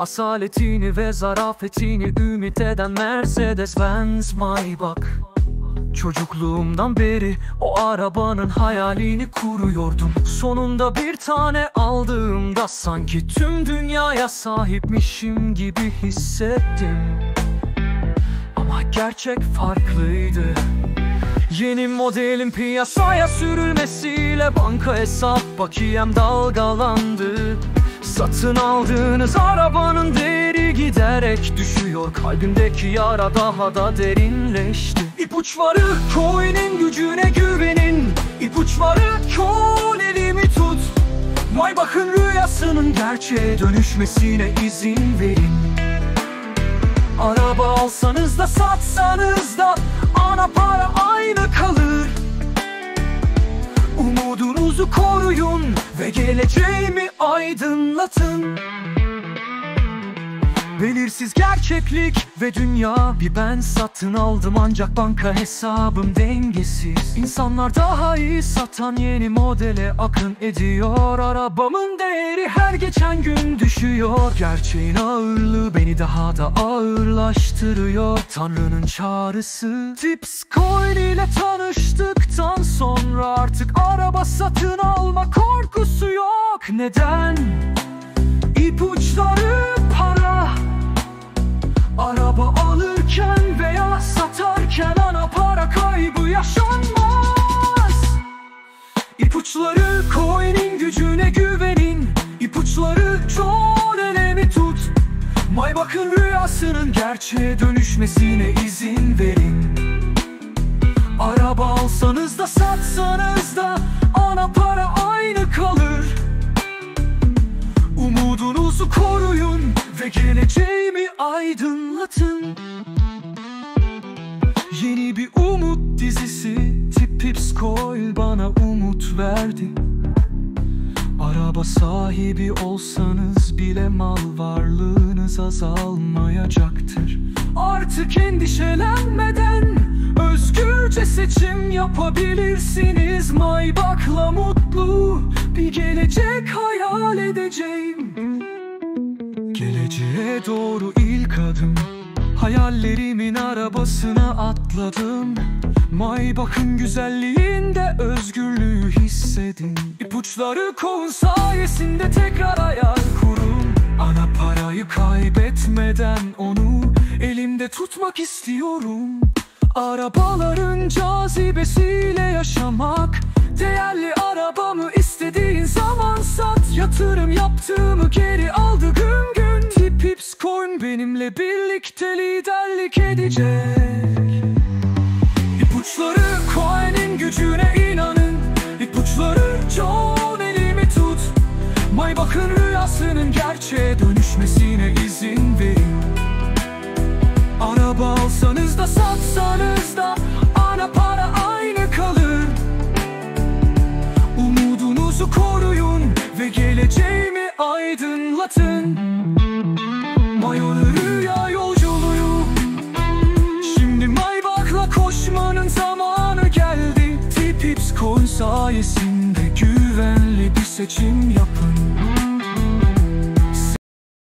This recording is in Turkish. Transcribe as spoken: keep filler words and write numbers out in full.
Asaletini ve zarafetini ümit eden Mercedes-Benz Maybach. Çocukluğumdan beri o arabanın hayalini kuruyordum. Sonunda bir tane aldığımda sanki tüm dünyaya sahipmişim gibi hissettim. Ama gerçek farklıydı. Yeni modelin piyasaya sürülmesiyle banka hesap bakiyem dalgalandı. Satın aldığınız arabanın değeri giderek düşüyor. Kalbimdeki yara daha da derinleşti. İpuçları coin'in gücüne güvenin. İpuçları kol elimi tut. Maybach'ın rüyasının gerçeğe dönüşmesine izin verin. Araba alsanız da satsanız da ana para aynı kalır. Umudunuzu koruyun ve geleceğimi aydınlatın. Belirsiz gerçeklik ve dünya, bir ben satın aldım ancak banka hesabım dengesiz. İnsanlar daha iyi satan yeni modele akın ediyor. Arabamın değeri her geçen gün düşüyor. Gerçeğin ağırlığı beni daha da ağırlaştırıyor. Tanrı'nın çağrısı. Tipscoin ile tanıştıktan sonra artık araba satın alma korkusu yok. Neden? İpuçları para. Araba alırken veya satarken ana para kaybı yaşanmaz. İpuçları coin'in gücüne güvenin. İpuçları çok elemi tut. Maybach'ın rüyasının gerçeğe dönüşmesine izin verin. Araba alsanız da satsanız da ana para aynı kalır. Umudunuzu koruyun ve geleceğimi aydınlatın. Yeni bir umut dizisi Tipscoin bana umut verdi. Araba sahibi olsanız bile mal varlığınız azalmayacaktır. Artık endişelenmeden özgürce seçim yapabilirsiniz. Maybach'la mutlu bir gelecek hayal edeceğim. Geleceğe doğru ilk adım, hayallerimin arabasına atladım. Maybach'ın güzelliğinde özgürlüğü hissedin. İpuçları coin sayesinde tekrar hayal kurun. Ana parayı kaybetmeden onu elimde tutmak istiyorum. Arabaların cazibesiyle yaşamak. Değerli arabamı istediğin zaman sat. Yatırım yaptığımı geri aldı gün gün. Tipscoin benimle birlikte liderlik edecek. İpuçları coin'in gücüne inanın. İpuçları John elimi tut. Maybach'ın rüyasının gerçeğe dönüşmesine izin verin. Araba alsanız da satsanız da ana para aynı kalır. Umudunuzu koruyun ve geleceğimi aydınlatın. Mayolu rüya yolculuğu. Şimdi Maybach'la koşmanın zamanı geldi. Tipscoin sayesinde güvenli bir seçim yapın.